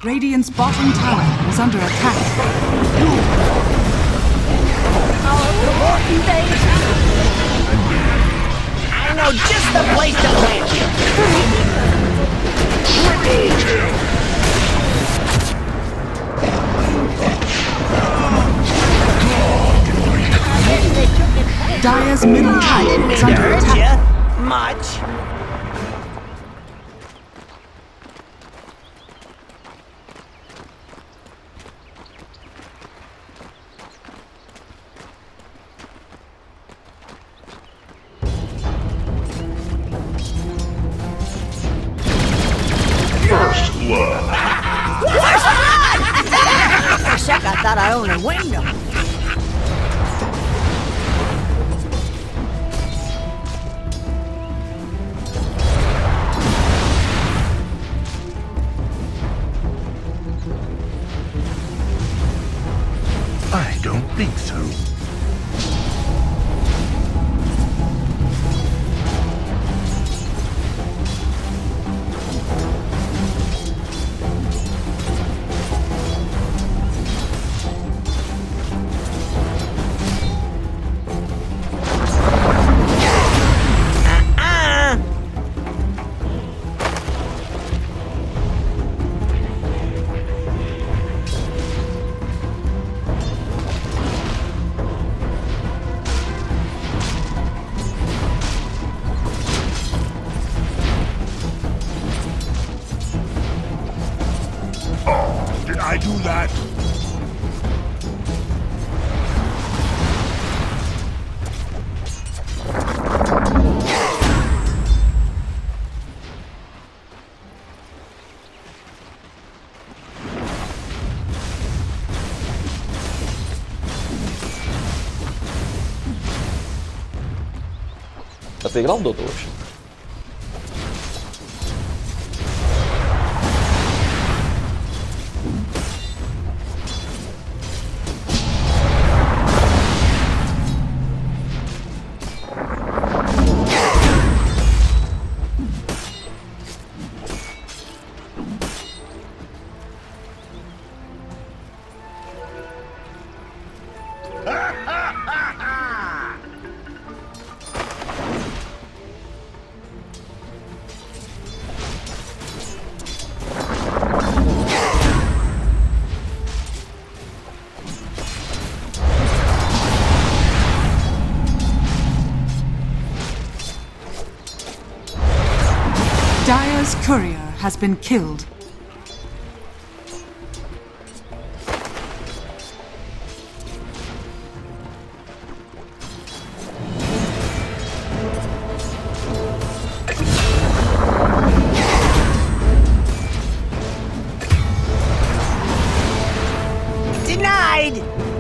Radiant's bottom tower is under attack. I know just the place to plant you. Triple kill! Dire's middle tower Didn't is mean to under hurt attack. you much. First blood! For a sec, I thought I owned a window. I don't think so. Did I do that? Отыграл доту вообще? Dire's courier has been killed. Denied!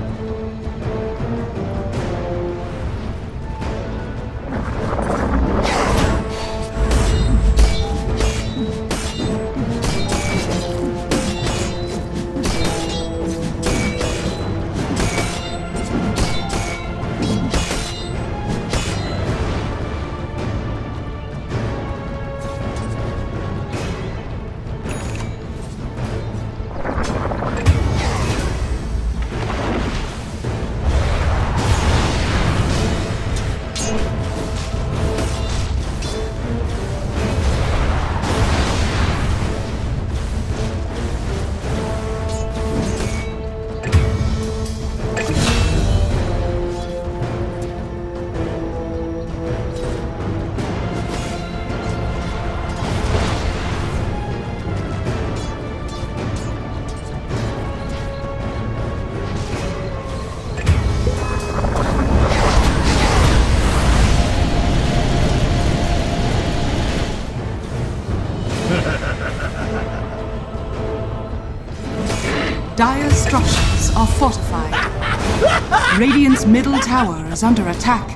Dire's structures are fortified. Radiant's middle tower is under attack.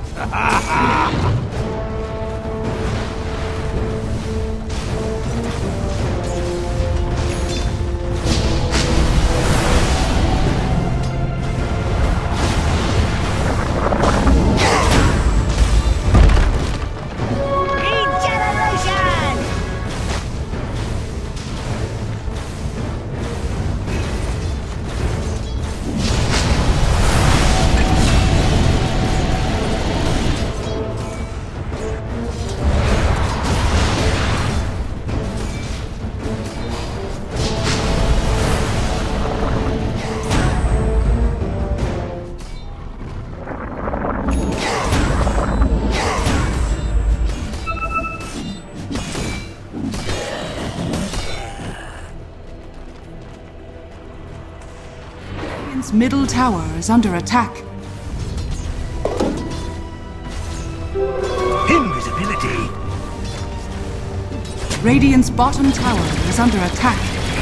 Regeneration! Radiant's middle tower is under attack. Invisibility. Radiant's bottom tower is under attack.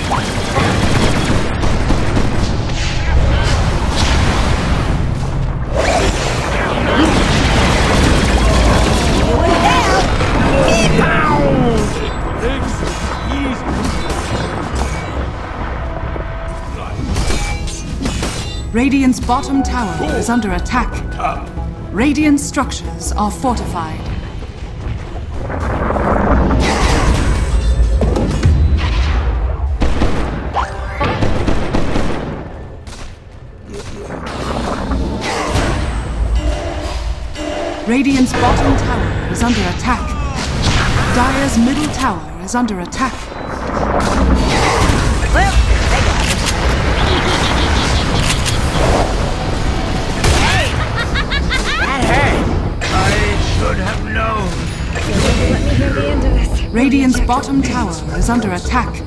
Radiant's bottom tower is under attack. Radiant structures are fortified. Radiant's bottom tower is under attack. Dire's middle tower is under attack. Well, they got it. Hey! That hurt. I should have known. Let me hear the end of this. Radiant's bottom tower is under attack.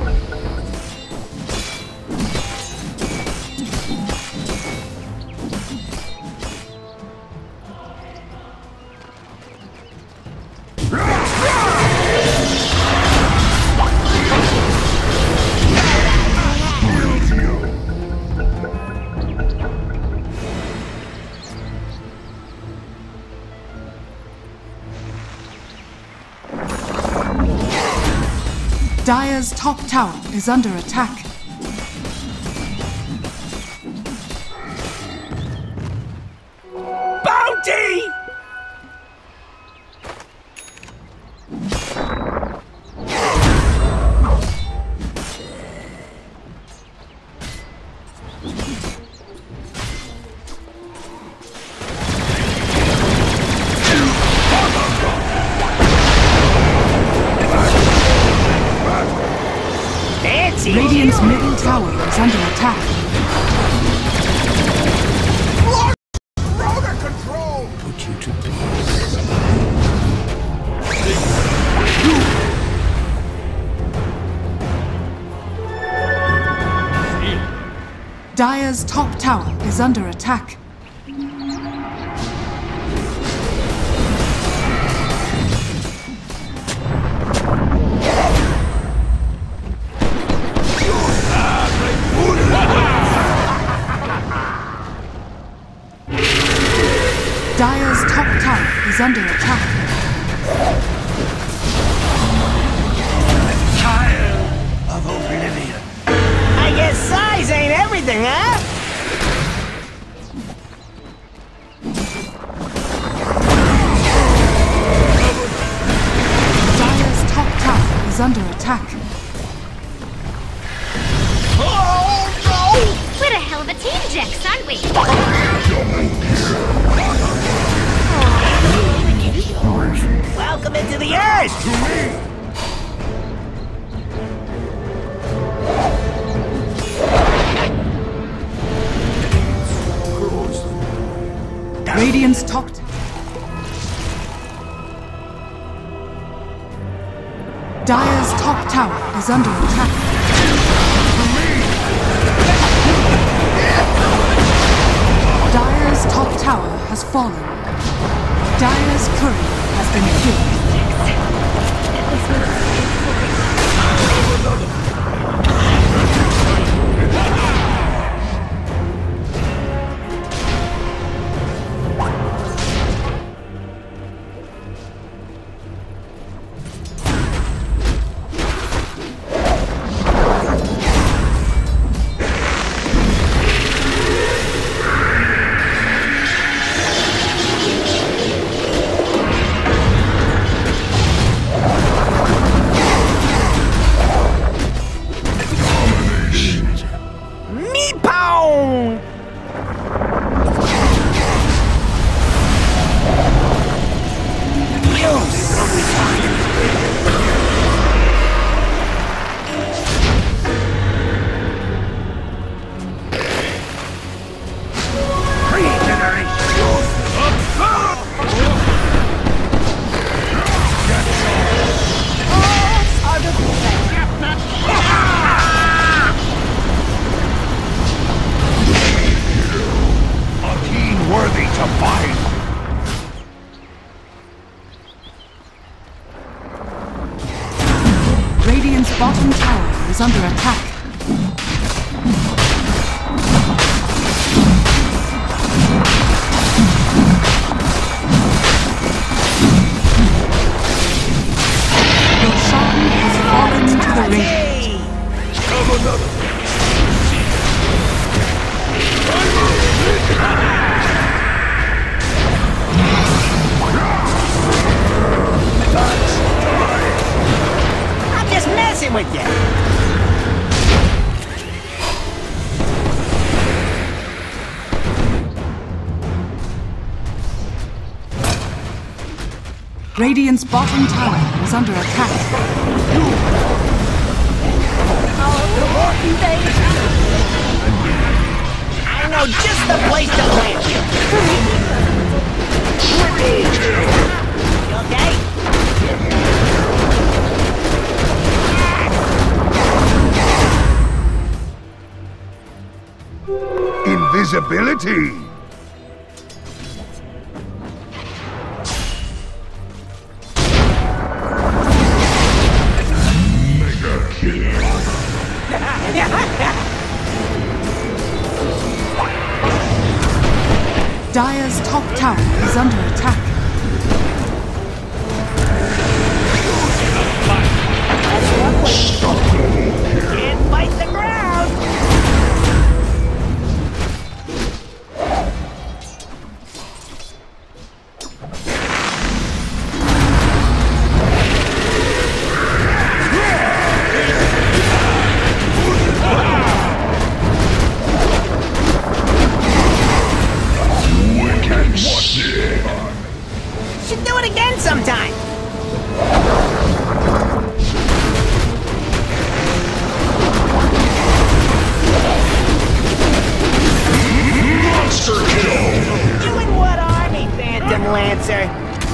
Dire's top tower is under attack. Bounty! Fancy! Radiant's middle tower is under attack. Out of control. Put you to peace. Dire's top tower is under attack. Dire's top tower is under attack. Tired of oblivion. I guess size ain't everything, huh? Dire's top tower is under attack. We're a hell of a team, Jax, aren't we? Welcome into the Earth! Radiant's top Dire's top tower is under attack. Dire's top tower has fallen. Dire's courier has been killed. under attack. Roshan has fallen to the ring. Have another. I'm just messing with you. Radiant's bottom tower is under attack. I know just the place to plant you. You okay? Invisibility. Dire's top tower is under attack. Can't fight the ground. Should do it again sometime. Monster kill. You in what army, Phantom Lancer?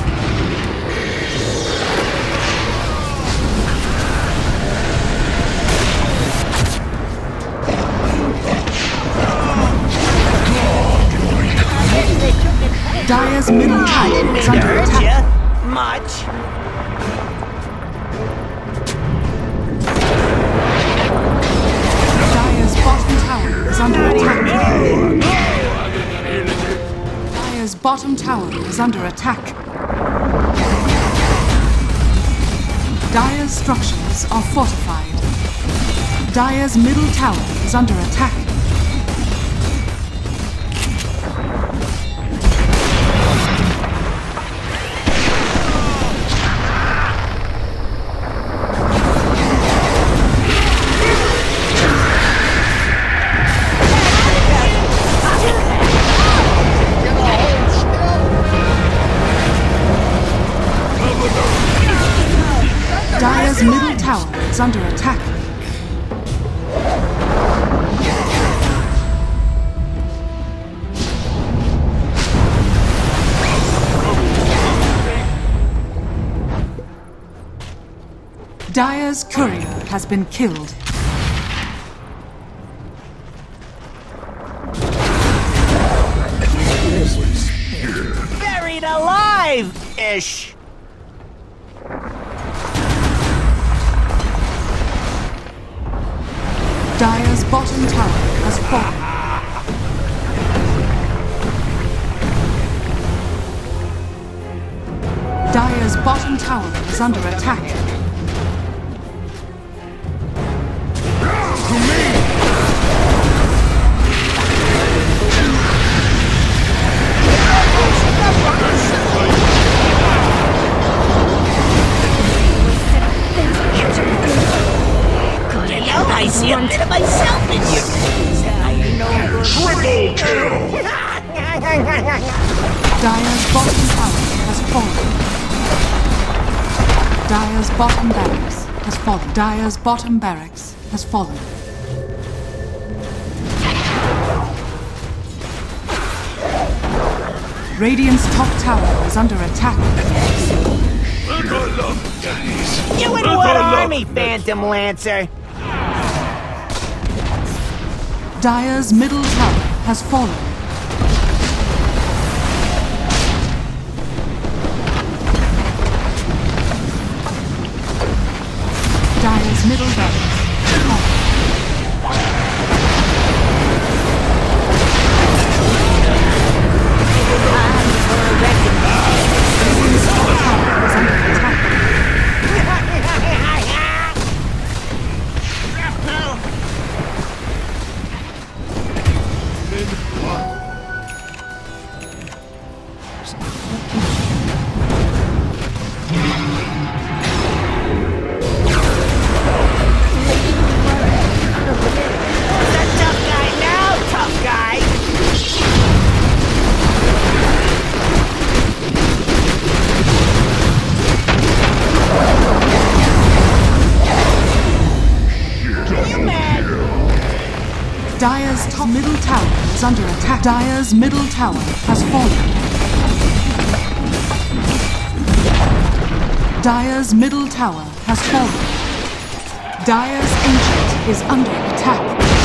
Dire's middle tower is under Hurt attack. ya? Much. Dire's bottom tower is under attack. Dire's bottom tower is under attack. Dire's structures are fortified. Dire's middle tower is under attack. Dire's middle tower is under attack. Dire's courier has been killed. Buried alive-ish. Dire's bottom tower has fallen. Dire's bottom tower is under attack. I see a bit of myself in you. Triple kill. Dire's bottom tower has fallen. Dire's bottom barracks has fallen. Dire's bottom barracks has fallen. Radiant's top tower is under attack. You in what army, Phantom Lancer? Dire's middle tower has fallen. Dire's middle barracks has fallen. Dire's top middle tower is under attack. Dire's middle tower has fallen. Dire's middle tower has fallen. Dire's ancient is under attack.